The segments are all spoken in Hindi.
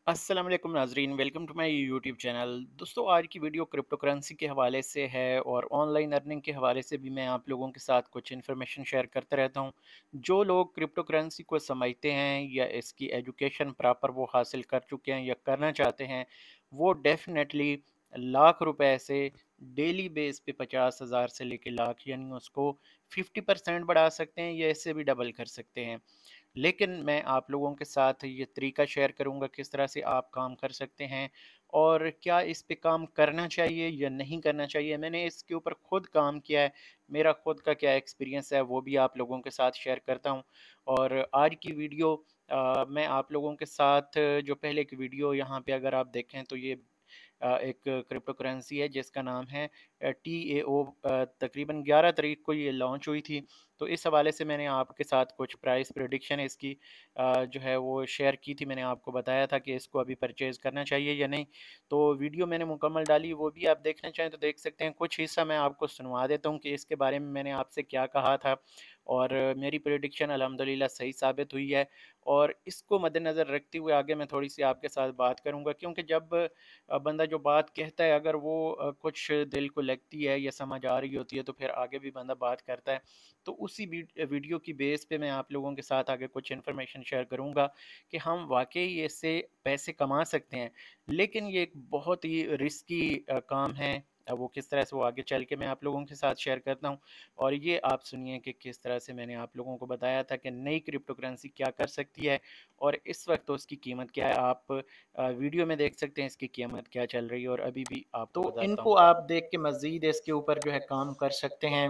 अस्सलाम वालेकुम नाजरीन, welcome to my YouTube channel. दोस्तों, आज की वीडियो क्रिप्टो करेंसी के हवाले से है और ऑनलाइन अर्निंग के हवाले से भी मैं आप लोगों के साथ कुछ इन्फॉर्मेशन शेयर करता रहता हूं। जो लोग क्रिप्टो करेंसी को समझते हैं या इसकी एजुकेशन प्रॉपर वो हासिल कर चुके हैं या करना चाहते हैं, वो डेफिनेटली लाख रुपए से डेली बेस पे 50,000 से लेके लाख यानी उसको 50% बढ़ा सकते हैं या इससे भी डबल कर सकते हैं। लेकिन मैं आप लोगों के साथ ये तरीका शेयर करूँगा किस तरह से आप काम कर सकते हैं और क्या इस पे काम करना चाहिए या नहीं करना चाहिए। मैंने इसके ऊपर खुद काम किया है, मेरा खुद का क्या एक्सपीरियंस है वो भी आप लोगों के साथ शेयर करता हूँ। और आज की वीडियो मैं आप लोगों के साथ जो पहले की वीडियो यहाँ पे अगर आप देखें तो ये एक क्रिप्टो करेंसी है जिसका नाम है TAO। तकरीबन 11 तारीख को ये लॉन्च हुई थी। तो इस हवाले से मैंने आपके साथ कुछ प्राइस प्रेडिक्शन इसकी जो है वो शेयर की थी। मैंने आपको बताया था कि इसको अभी परचेज़ करना चाहिए या नहीं। तो वीडियो मैंने मुकम्मल डाली, वो भी आप देखना चाहें तो देख सकते हैं। कुछ हिस्सा मैं आपको सुनवा देता हूँ कि इसके बारे में मैंने आपसे क्या कहा था और मेरी प्रेडिक्शन अल्हम्दुलिल्लाह सही साबित हुई है। और इसको मद्देनज़र रखते हुए आगे मैं थोड़ी-सी आपके साथ बात करूँगा, क्योंकि जब बंदा जो बात कहता है अगर वो कुछ दिल को लगती है या समझ आ रही होती है तो फिर आगे भी बंदा बात करता है। तो उसी वीडियो की बेस पे मैं आप लोगों के साथ आगे कुछ इन्फॉर्मेशन शेयर करूँगा कि हम वाक़ई इससे पैसे कमा सकते हैं। लेकिन ये एक बहुत ही रिस्की काम है। वो किस तरह से वो आगे चल के मैं आप लोगों के साथ शेयर करता हूँ। और ये आप सुनिए कि किस तरह से मैंने आप लोगों को बताया था कि नई क्रिप्टो करेंसी क्या कर सकती है और इस वक्त तो उसकी कीमत क्या है। आप वीडियो में देख सकते हैं इसकी कीमत क्या चल रही है और अभी भी आपको तो बताता इनको हूँ। आप देख के मज़ीद इसके ऊपर जो है काम कर सकते हैं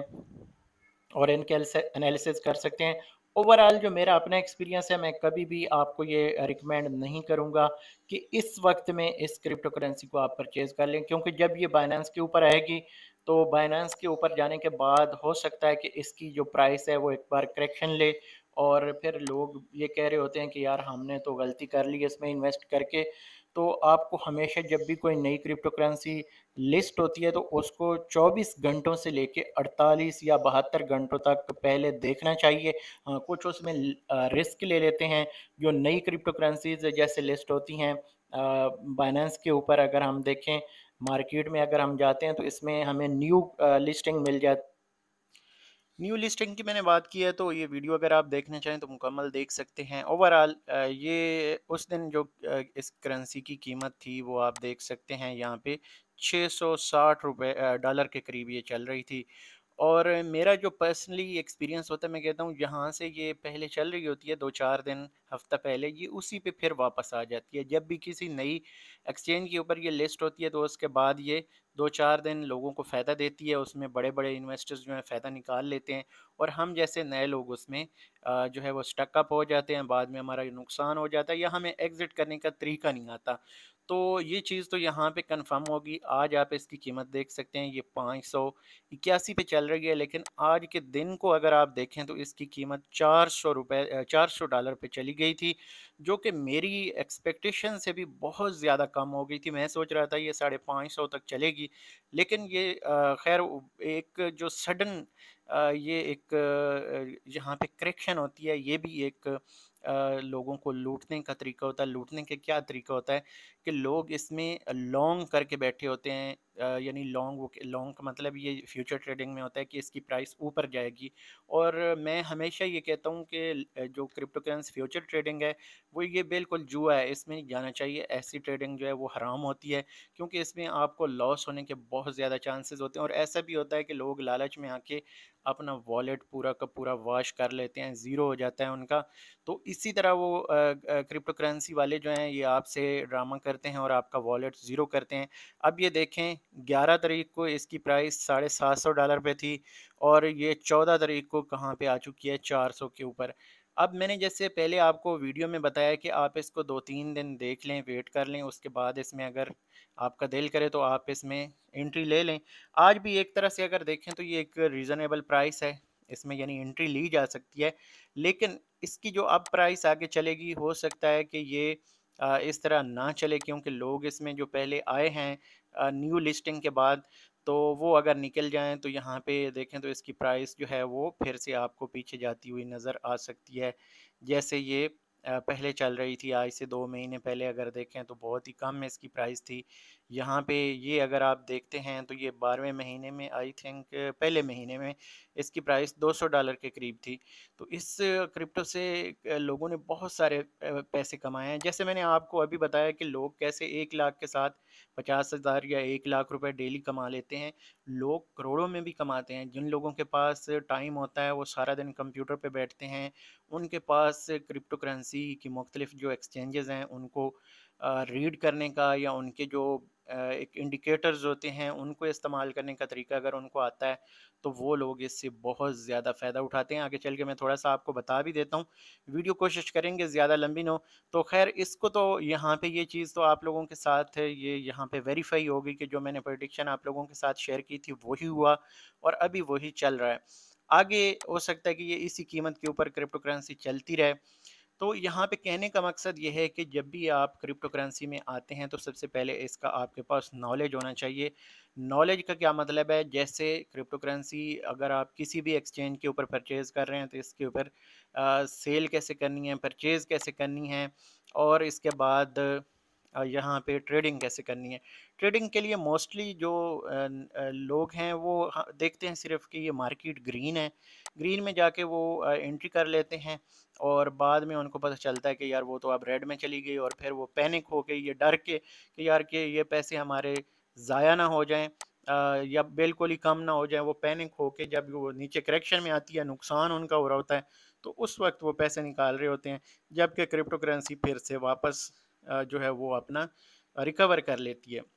और इनके एनालिसिस कर सकते हैं। ओवरऑल जो मेरा अपना एक्सपीरियंस है, मैं कभी भी आपको ये रिकमेंड नहीं करूँगा कि इस वक्त में इस क्रिप्टो करेंसी को आप परचेज़ कर लें, क्योंकि जब ये बाइनेंस के ऊपर आएगी तो बाइनेंस के ऊपर जाने के बाद हो सकता है कि इसकी जो प्राइस है वो एक बार करेक्शन ले और फिर लोग ये कह रहे होते हैं कि यार हमने तो गलती कर ली इसमें इन्वेस्ट करके। तो आपको हमेशा जब भी कोई नई क्रिप्टो करेंसी लिस्ट होती है तो उसको 24 घंटों से लेके 48 या 72 घंटों तक पहले देखना चाहिए। कुछ उसमें रिस्क ले लेते हैं। जो नई क्रिप्टो करेंसीज़ जैसे लिस्ट होती हैं बाइनेंस के ऊपर, अगर हम देखें मार्केट में अगर हम जाते हैं तो इसमें हमें न्यू लिस्टिंग मिल जाती। न्यू लिस्टिंग की मैंने बात की है तो ये वीडियो अगर आप देखना चाहें तो मुकम्मल देख सकते हैं। ओवरऑल ये उस दिन जो इस करेंसी की कीमत थी वो आप देख सकते हैं यहाँ पे 660 रुपये डॉलर के करीब ये चल रही थी। और मेरा जो पर्सनली एक्सपीरियंस होता है, मैं कहता हूँ यहाँ से ये पहले चल रही होती है 2-4 दिन, हफ्ता पहले ये उसी पे फिर वापस आ जाती है। जब भी किसी नई एक्सचेंज के ऊपर ये लिस्ट होती है तो उसके बाद ये 2-4 दिन लोगों को फ़ायदा देती है। उसमें बड़े-बड़े इन्वेस्टर्स जो हैं फ़ायदा निकाल लेते हैं और हम जैसे नए लोग उसमें जो है वो स्टक अप हो जाते हैं। बाद में हमारा ये नुकसान हो जाता है या हमें एग्ज़िट करने का तरीका नहीं आता। तो ये चीज़ तो यहाँ पे कन्फर्म होगी। आज आप इसकी कीमत देख सकते हैं, ये 581 पे चल रही है, लेकिन आज के दिन को अगर आप देखें तो इसकी कीमत $400 पे चली गई थी, जो कि मेरी एक्सपेक्टेशन से भी बहुत ज़्यादा कम हो गई थी। मैं सोच रहा था ये 550 तक चलेगी, लेकिन ये खैर एक जो सडन ये एक यहाँ पे करेक्शन होती है, ये भी एक लोगों को लूटने का तरीका होता है। लूटने का क्या तरीका होता है कि लोग इसमें लॉन्ग करके बैठे होते हैं। यानी लॉन्ग का मतलब ये फ्यूचर ट्रेडिंग में होता है कि इसकी प्राइस ऊपर जाएगी। और मैं हमेशा ये कहता हूँ कि जो क्रिप्टो करेंसी फ्यूचर ट्रेडिंग है वो ये बिल्कुल जुआ है, इसमें नहीं जाना चाहिए। ऐसी ट्रेडिंग जो है वो हराम होती है, क्योंकि इसमें आपको लॉस होने के बहुत ज़्यादा चांसेस होते हैं। और ऐसा भी होता है कि लोग लालच में आके अपना वॉलेट पूरा का पूरा वॉश कर लेते हैं, ज़ीरो हो जाता है उनका। तो इसी तरह वो क्रिप्टो करेंसी वाले जो हैं ये आपसे ड्रामा करते हैं और आपका वॉलेट ज़ीरो करते हैं। अब ये देखें, 11 तारीख को इसकी प्राइस $750 पे थी और ये 14 तारीख को कहाँ पे आ चुकी है, 400 के ऊपर। अब मैंने जैसे पहले आपको वीडियो में बताया कि आप इसको 2-3 दिन देख लें, वेट कर लें, उसके बाद इसमें अगर आपका दिल करे तो आप इसमें एंट्री ले लें। आज भी एक तरह से अगर देखें तो ये एक रीज़नेबल प्राइस है, इसमें यानी एंट्री ली जा सकती है। लेकिन इसकी जो अब प्राइस आगे चलेगी हो सकता है कि ये इस तरह ना चले, क्योंकि लोग इसमें जो पहले आए हैं न्यू लिस्टिंग के बाद, तो वो अगर निकल जाएँ तो यहाँ पे देखें तो इसकी प्राइस जो है वो फिर से आपको पीछे जाती हुई नज़र आ सकती है। जैसे ये पहले चल रही थी, आज से 2 महीने पहले अगर देखें तो बहुत ही कम में इसकी प्राइस थी। यहाँ पे ये अगर आप देखते हैं तो ये 12वें महीने में आई थिंक पहले महीने में इसकी प्राइस $200 के करीब थी। तो इस क्रिप्टो से लोगों ने बहुत सारे पैसे कमाए हैं। जैसे मैंने आपको अभी बताया कि लोग कैसे 1 लाख के साथ 50,000 या 1 लाख रुपए डेली कमा लेते हैं। लोग करोड़ों में भी कमाते हैं। जिन लोगों के पास टाइम होता है वो सारा दिन कंप्यूटर पे बैठते हैं, उनके पास क्रिप्टो करेंसी की मुख्तलिफ जो एक्सचेंजेस हैं उनको रीड करने का या उनके जो एक इंडिकेटर्स होते हैं उनको इस्तेमाल करने का तरीका अगर उनको आता है तो वो लोग इससे बहुत ज़्यादा फ़ायदा उठाते हैं। आगे चल के मैं थोड़ा सा आपको बता भी देता हूँ, वीडियो कोशिश करेंगे ज़्यादा लंबी ना हो। तो खैर इसको तो यहाँ पे ये चीज़ तो आप लोगों के साथ है, ये यहाँ पे वेरीफाई हो गई कि जो मैंने प्रेडिक्शन आप लोगों के साथ शेयर की थी वही हुआ और अभी वही चल रहा है। आगे हो सकता है कि ये इसी कीमत के ऊपर क्रिप्टो करेंसी चलती रहे। तो यहाँ पे कहने का मकसद ये है कि जब भी आप क्रिप्टो करेंसी में आते हैं तो सबसे पहले इसका आपके पास नॉलेज होना चाहिए। नॉलेज का क्या मतलब है, जैसे क्रिप्टो करेंसी अगर आप किसी भी एक्सचेंज के ऊपर परचेज़ कर रहे हैं तो इसके ऊपर सेल कैसे करनी है, परचेज़ कैसे करनी है और इसके बाद यहाँ पे ट्रेडिंग कैसे करनी है। ट्रेडिंग के लिए मोस्टली जो लोग हैं वो देखते हैं सिर्फ़ कि ये मार्केट ग्रीन है, ग्रीन में जाके वो एंट्री कर लेते हैं और बाद में उनको पता चलता है कि यार वो तो अब रेड में चली गई और फिर वो पैनिक हो गई, ये डर के कि यार कि ये पैसे हमारे ज़ाया ना हो जाएँ या बिल्कुल ही कम ना हो जाएँ। वो पैनिक होके जब वो नीचे करेक्शन में आती है, नुकसान उनका हो रहा होता है, तो उस वक़्त वो पैसे निकाल रहे होते हैं, जबकि क्रिप्टो करेंसी फिर से वापस जो है वो अपना रिकवर कर लेती है।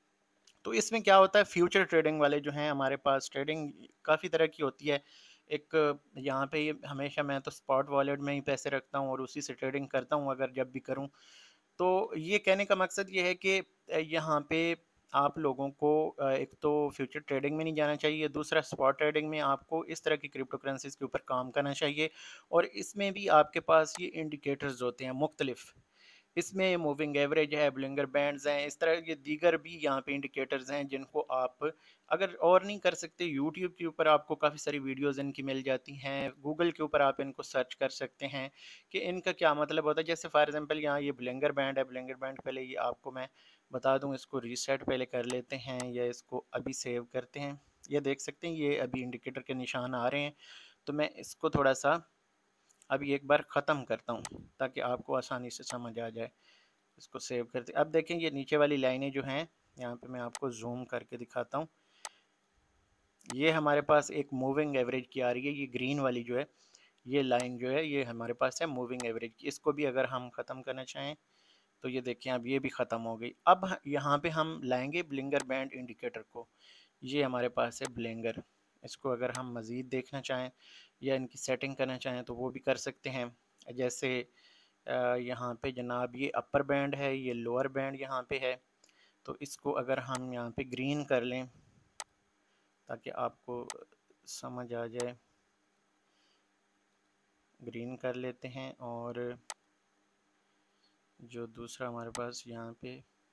तो इसमें क्या होता है, फ्यूचर ट्रेडिंग वाले जो हैं हमारे पास, ट्रेडिंग काफ़ी तरह की होती है। एक यहाँ पे ये हमेशा मैं तो स्पॉट वॉलेट में ही पैसे रखता हूँ और उसी से ट्रेडिंग करता हूँ अगर जब भी करूँ। तो ये कहने का मकसद ये है कि यहाँ पे आप लोगों को एक तो फ्यूचर ट्रेडिंग में नहीं जाना चाहिए, दूसरा स्पॉट ट्रेडिंग में आपको इस तरह की क्रिप्टो करेंसीज़ के ऊपर काम करना चाहिए और इसमें भी आपके पास ये इंडिकेटर्स होते हैं मुख्तलिफ। इसमें मूविंग एवरेज है, बोलिंगर बैंड्स हैं, इस तरह के दीगर भी यहाँ पे इंडिकेटर्स हैं जिनको आप अगर और नहीं कर सकते, यूट्यूब के ऊपर आपको काफ़ी सारी वीडियोज़ इनकी मिल जाती हैं, गूगल के ऊपर आप इनको सर्च कर सकते हैं कि इनका क्या मतलब होता है। जैसे फॉर एग्जांपल यहाँ ये बोलिंगर बैंड है, बोलिंगर बैंड पहले ये आपको मैं बता दूँ, इसको रीसेट पहले कर लेते हैं या इसको अभी सेव करते हैं। ये देख सकते हैं ये अभी इंडिकेटर के निशान आ रहे हैं, तो मैं इसको थोड़ा सा अभी एक बार ख़त्म करता हूँ ताकि आपको आसानी से समझ आ जाए। इसको सेव करते, अब देखें ये नीचे वाली लाइनें जो हैं, यहाँ पे मैं आपको जूम करके दिखाता हूँ। ये हमारे पास एक मूविंग एवरेज की आ रही है, ये ग्रीन वाली जो है, ये लाइन जो है ये हमारे पास है मूविंग एवरेज की। इसको भी अगर हम ख़त्म करना चाहें तो ये देखें अब ये भी ख़त्म हो गई। अब यहाँ पे हम लाएंगे ब्लिंगर बैंड इंडिकेटर को, ये हमारे पास है ब्लिंगर। इसको अगर हम मज़ीद देखना चाहें या इनकी सेटिंग करना चाहें तो वो भी कर सकते हैं। जैसे यहाँ पे जनाब ये अपर बैंड है, ये लोअर बैंड यहाँ पे है, तो इसको अगर हम यहाँ पे ग्रीन कर लें ताकि आपको समझ आ जाए, ग्रीन कर लेते हैं। और जो दूसरा हमारे पास यहाँ पे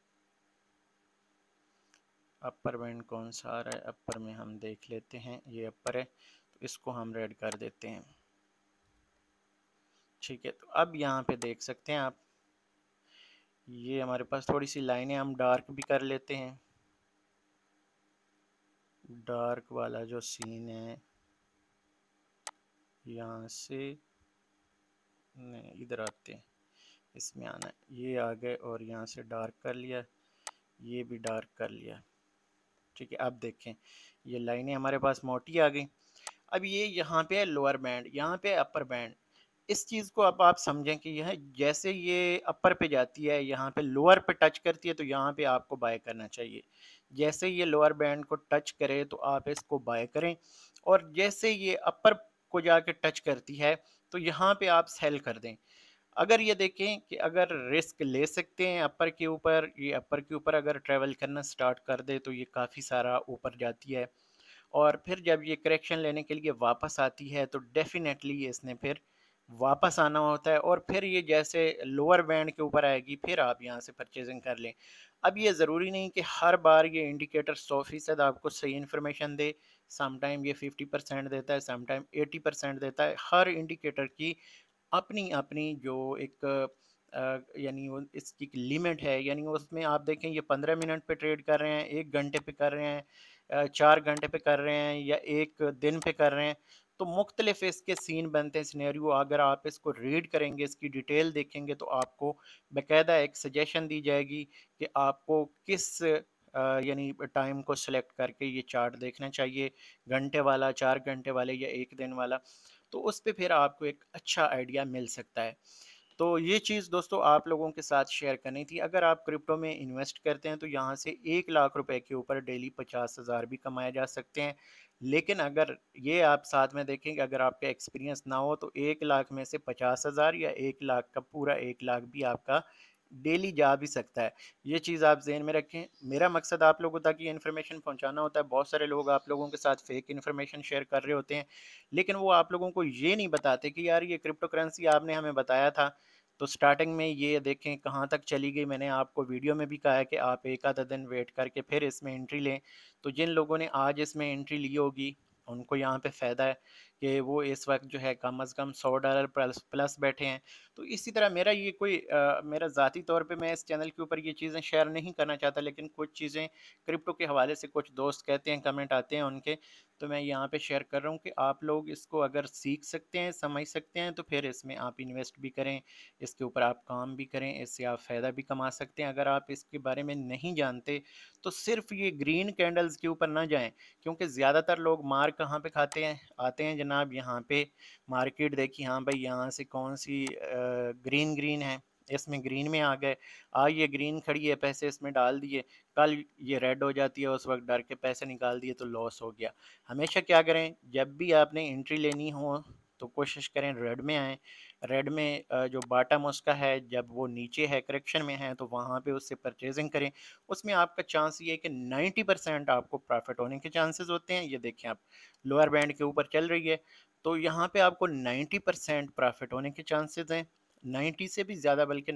अपर बैंड कौन सा आ रहा है, अपर में हम देख लेते हैं, ये अपर है तो इसको हम रेड कर देते हैं। ठीक है, तो अब यहाँ पे देख सकते हैं आप, ये हमारे पास थोड़ी सी लाइनें हम डार्क भी कर लेते हैं। डार्क वाला जो सीन है यहाँ से नहीं, इधर आते हैं, इसमें आना है, ये आ गए और यहाँ से डार्क कर लिया, ये भी डार्क कर लिया। ठीक है, अब देखें ये लाइनें हमारे पास मोटी आ गई। अब ये यहाँ पे है लोअर बैंड, यहाँ पे अपर बैंड। इस चीज़ को अब आप समझें कि यह जैसे ये अपर पे जाती है, यहाँ पे लोअर पे टच करती है तो यहाँ पे आपको बाय करना चाहिए। जैसे ये लोअर बैंड को टच करे तो आप इसको बाय करें और जैसे ये अपर को जाके टच करती है तो यहाँ पे आप सेल कर दें। अगर ये देखें कि अगर रिस्क ले सकते हैं अपर के ऊपर, ये अपर के ऊपर अगर ट्रैवल करना स्टार्ट कर दे तो ये काफ़ी सारा ऊपर जाती है और फिर जब ये करेक्शन लेने के लिए वापस आती है तो डेफिनेटली इसने फिर वापस आना होता है और फिर ये जैसे लोअर बैंड के ऊपर आएगी फिर आप यहाँ से परचेजिंग कर लें। अब ये ज़रूरी नहीं कि हर बार ये इंडिकेटर 100% आपको सही इन्फॉर्मेशन दे, समटाइम ये 50% देता है, समटाइम 80% देता है। हर इंडिकेटर की अपनी जो एक यानी वो इसकी एक लिमिट है, यानी उसमें आप देखें ये 15 मिनट पे ट्रेड कर रहे हैं, 1 घंटे पे कर रहे हैं, 4 घंटे पे कर रहे हैं या 1 दिन पे कर रहे हैं। तो मुख्तलिफ इसके सीन बनते हैं, सिनेरियो अगर आप इसको रीड करेंगे, इसकी डिटेल देखेंगे तो आपको बाकायदा एक सजेशन दी जाएगी कि आपको किस यानी टाइम को सिलेक्ट करके ये चार्ट देखना चाहिए, घंटे वाला, 4 घंटे वाले या 1 दिन वाला। तो उस पे फिर आपको एक अच्छा आइडिया मिल सकता है। तो ये चीज़ दोस्तों आप लोगों के साथ शेयर करनी थी। अगर आप क्रिप्टो में इन्वेस्ट करते हैं तो यहाँ से 1 लाख रुपए के ऊपर डेली 50,000 भी कमाए जा सकते हैं। लेकिन अगर ये आप साथ में देखें कि अगर आपका एक्सपीरियंस ना हो तो 1 लाख में से 50,000 या 1 लाख का पूरा 1 लाख भी आपका डेली जा भी सकता है। ये चीज़ आप ज़हन में रखें। मेरा मकसद आप लोगों तक ये इन्फॉर्मेशन पहुँचाना होता है। बहुत सारे लोग आप लोगों के साथ फेक इन्फॉर्मेशन शेयर कर रहे होते हैं, लेकिन वो आप लोगों को ये नहीं बताते कि यार ये क्रिप्टो करेंसी आपने हमें बताया था, तो स्टार्टिंग में ये देखें कहाँ तक चली गई। मैंने आपको वीडियो में भी कहा है कि आप एक आधा दिन वेट करके फिर इसमें एंट्री लें। तो जिन लोगों ने आज इसमें एंट्री ली होगी उनको यहाँ पे फ़ायदा है कि वो इस वक्त जो है कम अज़ कम $100 प्लस प्लस बैठे हैं। तो इसी तरह मेरा ये कोई मेरा ज़ाती तौर पे मैं इस चैनल के ऊपर ये चीज़ें शेयर नहीं करना चाहता, लेकिन कुछ चीज़ें क्रिप्टो के हवाले से कुछ दोस्त कहते हैं, कमेंट आते हैं उनके, तो मैं यहाँ पे शेयर कर रहा हूँ कि आप लोग इसको अगर सीख सकते हैं, समझ सकते हैं तो फिर इसमें आप इन्वेस्ट भी करें, इसके ऊपर आप काम भी करें, इससे आप फ़ायदा भी कमा सकते हैं। अगर आप इसके बारे में नहीं जानते तो सिर्फ ये ग्रीन कैंडल्स के ऊपर ना जाएं, क्योंकि ज़्यादातर लोग मार कहाँ पे खाते हैं, आते हैं जनाब यहाँ पे मार्केट देखी, हाँ भाई यहाँ से कौन सी ग्रीन ग्रीन है, इसमें ग्रीन में आ गए, आज ये ग्रीन खड़ी है पैसे इसमें डाल दिए, कल ये रेड हो जाती है, उस वक्त डर के पैसे निकाल दिए तो लॉस हो गया। हमेशा क्या करें, जब भी आपने एंट्री लेनी हो तो कोशिश करें रेड में आएँ। रेड में जो बॉटम उसका है, जब वो नीचे है, करेक्शन में है, तो वहाँ पे उससे परचेज़िंग करें। उसमें आपका चांस ये है कि 90% आपको प्रॉफ़िट होने के चांसेज़ होते हैं। ये देखें आप लोअर बैंड के ऊपर चल रही है, तो यहाँ पे आपको 90% प्रॉफ़िट होने के चांसेज़ हैं। 90 से भी ज़्यादा, बल्कि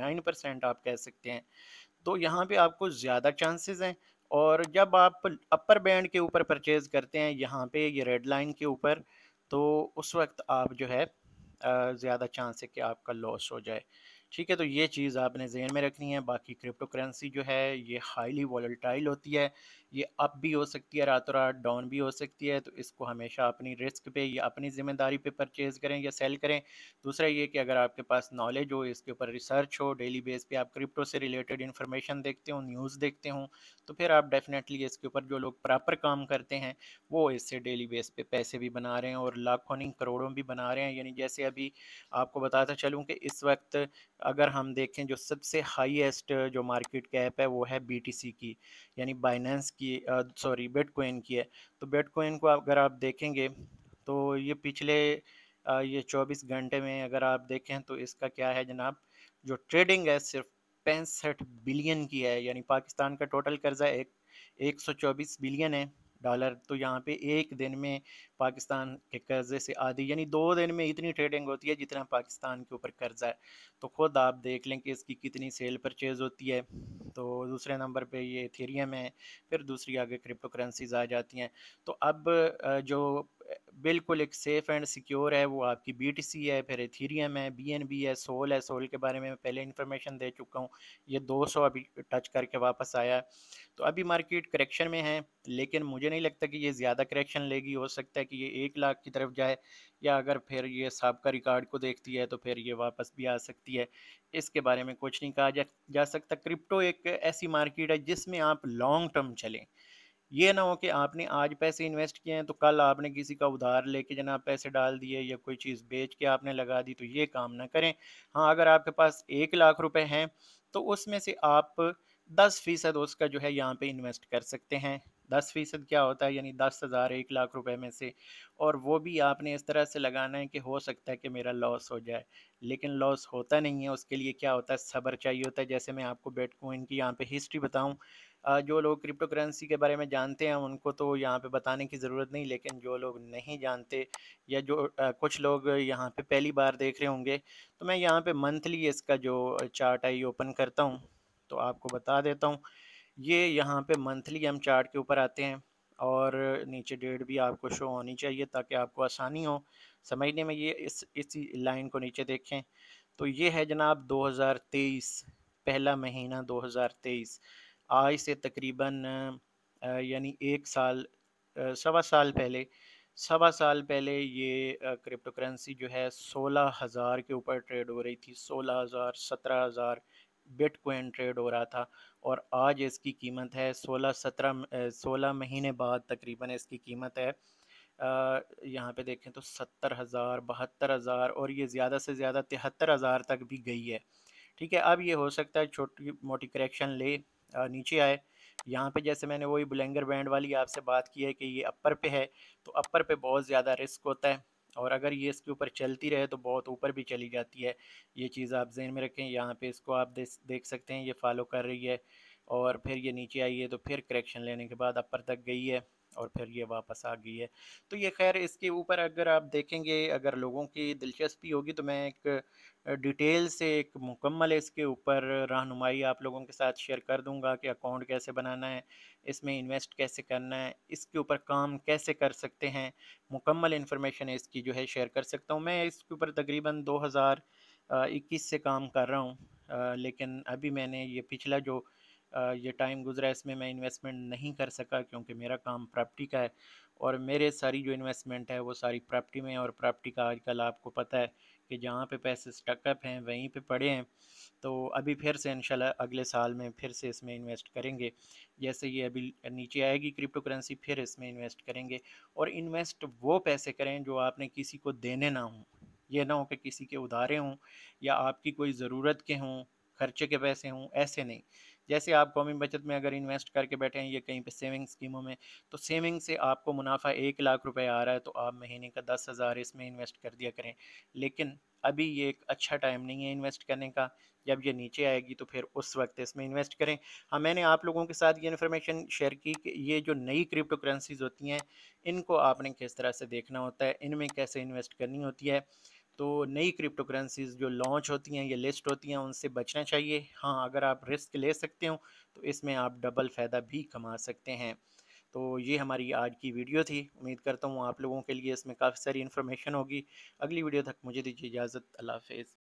99% आप कह सकते हैं। तो यहाँ पे आपको ज़्यादा चांसेस हैं। और जब आप अपर बैंड के ऊपर परचेज़ करते हैं, यहाँ पे ये रेड लाइन के ऊपर, तो उस वक्त आप जो है ज़्यादा चांस है कि आपका लॉस हो जाए। ठीक है, तो ये चीज़ आपने ज़हन में रखनी है। बाकी क्रिप्टो करेंसी जो है ये हाईली वॉलेटाइल होती है, ये अप भी हो सकती है रातों रात, डाउन भी हो सकती है, तो इसको हमेशा अपनी रिस्क पे या अपनी ज़िम्मेदारी पे परचेज़ करें या सेल करें। दूसरा ये कि अगर आपके पास नॉलेज हो, इसके ऊपर रिसर्च हो, डेली बेस पे आप क्रिप्टो से रिलेटेड इन्फॉर्मेशन देखते हो, न्यूज़ देखते हो, तो फिर आप डेफिनेटली इसके ऊपर, जो लोग प्रॉपर काम करते हैं वो इससे डेली बेस पे पैसे भी बना रहे हैं और लाखों नहीं करोड़ों भी बना रहे हैं। यानी जैसे अभी आपको बताता चलूँ कि इस वक्त अगर हम देखें जो सबसे हाईएस्ट जो मार्केट कैप है वो है बीटीसी की, यानी बाइनेंस की, सॉरी बिटकॉइन की है। तो बिटकॉइन को अगर आप देखेंगे तो ये पिछले ये 24 घंटे में अगर आप देखें तो इसका क्या है जनाब, जो ट्रेडिंग है सिर्फ 65 बिलियन की है। यानी पाकिस्तान का टोटल कर्जा एक 124 बिलियन है डॉलर। तो यहाँ पे एक दिन में पाकिस्तान के कर्जे से आधी, यानी 2 दिन में इतनी ट्रेडिंग होती है जितना पाकिस्तान के ऊपर कर्जा है। तो खुद आप देख लें कि इसकी कितनी सेल परचेज होती है। तो दूसरे नंबर पे ये इथेरियम है, फिर दूसरी आगे क्रिप्टो करेंसीज आ जाती हैं। तो अब जो बिल्कुल एक सेफ़ एंड सिक्योर है वो आपकी बीटीसी है, फिर इथेरियम है, बीएनबी है, सोल है। सोल के बारे में मैं पहले इन्फॉर्मेशन दे चुका हूँ। ये 200 अभी टच करके वापस आया है। तो अभी मार्केट करेक्शन में है, लेकिन मुझे नहीं लगता कि ये ज़्यादा करेक्शन लेगी। हो सकता है कि ये 1 लाख की तरफ जाए, या अगर फिर ये साहब रिकॉर्ड को देखती है तो फिर ये वापस भी आ सकती है। इसके बारे में कुछ नहीं कहा जा सकता। क्रिप्टो एक ऐसी मार्केट है जिसमें आप लॉन्ग टर्म चलें। ये ना हो कि आपने आज पैसे इन्वेस्ट किए हैं तो कल आपने किसी का उधार लेके जनाब पैसे डाल दिए, या कोई चीज़ बेच के आपने लगा दी, तो ये काम ना करें। हाँ, अगर आपके पास 1 लाख रुपए हैं तो उसमें से आप 10% उसका जो है यहाँ पे इन्वेस्ट कर सकते हैं। 10% क्या होता है, यानी 10,000 1 लाख रुपए में से। और वो भी आपने इस तरह से लगाना है कि हो सकता है कि मेरा लॉस हो जाए, लेकिन लॉस होता नहीं है। उसके लिए क्या होता है, सब्र चाहिए होता है। जैसे मैं आपको बिटकॉइन की यहाँ पे हिस्ट्री बताऊँ, जो लोग क्रिप्टो करेंसी के बारे में जानते हैं उनको तो यहाँ पे बताने की ज़रूरत नहीं, लेकिन जो लोग नहीं जानते, या जो कुछ लोग यहाँ पे पहली बार देख रहे होंगे, तो मैं यहाँ पे मंथली इसका जो चार्ट है ये ओपन करता हूँ, तो आपको बता देता हूँ। ये यहाँ पे मंथली हम चार्ट के ऊपर आते हैं। और नीचे डेट भी आपको शो होनी चाहिए ताकि आपको आसानी हो समझने में। ये इसी लाइन को नीचे देखें तो ये है जनाब 2023, पहला महीना 2023। आज से तकरीबन यानी एक साल, सवा साल पहले ये क्रिप्टो करेंसी जो है 16,000 के ऊपर ट्रेड हो रही थी। 16,000, 17,000 बिटकॉइन ट्रेड हो रहा था। और आज इसकी कीमत है 16 महीने बाद तकरीबन इसकी कीमत है, यहाँ पे देखें तो 70,000, 72,000 और ये ज़्यादा से ज़्यादा 73,000 तक भी गई है। ठीक है, अब ये हो सकता है छोटी मोटी करेक्शन ले, नीचे आए। यहाँ पे जैसे मैंने वही बुलेंगर बैंड वाली आपसे बात की है कि ये अपर पे है, तो अपर पे बहुत ज़्यादा रिस्क होता है और अगर ये इसके ऊपर चलती रहे तो बहुत ऊपर भी चली जाती है। ये चीज़ आप जहन में रखें। यहाँ पे इसको आप देख सकते हैं, ये फॉलो कर रही है और फिर ये नीचे आई है तो फिर करेक्शन लेने के बाद अपर तक गई है और फिर ये वापस आ गई है। तो ये खैर इसके ऊपर अगर आप देखेंगे, अगर लोगों की दिलचस्पी होगी तो मैं एक डिटेल से एक मुकम्मल इसके ऊपर रहनुमाई आप लोगों के साथ शेयर कर दूंगा कि अकाउंट कैसे बनाना है, इसमें इन्वेस्ट कैसे करना है, इसके ऊपर काम कैसे कर सकते हैं। मुकम्मल इन्फॉर्मेशन इसकी जो है शेयर कर सकता हूँ। मैं इसके ऊपर तकरीबन 2021 से काम कर रहा हूँ, लेकिन अभी मैंने ये पिछला जो ये टाइम गुजरा इसमें मैं इन्वेस्टमेंट नहीं कर सका क्योंकि मेरा काम प्रॉपर्टी का है और मेरे सारी जो इन्वेस्टमेंट है वो सारी प्रॉपर्टी में है। और प्रॉपर्टी का आजकल आपको पता है कि जहाँ पे पैसे स्टकअप हैं वहीं पे पड़े हैं। तो अभी फिर से इंशाल्लाह अगले साल में फिर से इसमें इन्वेस्ट करेंगे। जैसे ये अभी नीचे आएगी क्रिप्टो करेंसी फिर इसमें इन्वेस्ट करेंगे। और इन्वेस्ट वो पैसे करें जो आपने किसी को देने ना हों। ये ना हो कि किसी के उधारे हों या आपकी कोई ज़रूरत के हों, खर्चे के पैसे हों, ऐसे नहीं। जैसे आप कौमी बचत में अगर इन्वेस्ट करके बैठे हैं या कहीं पे सेविंग स्कीमों में, तो सेविंग से आपको मुनाफा 1 लाख रुपए आ रहा है तो आप महीने का 10,000 इसमें इन्वेस्ट कर दिया करें। लेकिन अभी ये एक अच्छा टाइम नहीं है इन्वेस्ट करने का। जब ये नीचे आएगी तो फिर उस वक्त इसमें इन्वेस्ट करें। हाँ, मैंने आप लोगों के साथ ये इन्फॉर्मेशन शेयर की कि ये जो नई क्रिप्टो करेंसीज होती हैं इनको आपने किस तरह से देखना होता है, इनमें कैसे इन्वेस्ट करनी होती है। तो नई क्रिप्टो करेंसीज जो लॉन्च होती हैं या लिस्ट होती हैं उनसे बचना चाहिए। हाँ, अगर आप रिस्क ले सकते हो तो इसमें आप डबल फ़ायदा भी कमा सकते हैं। तो ये हमारी आज की वीडियो थी। उम्मीद करता हूँ आप लोगों के लिए इसमें काफ़ी सारी इन्फॉर्मेशन होगी। अगली वीडियो तक मुझे दीजिए इजाज़त। अल्लाह हाफ़िज़।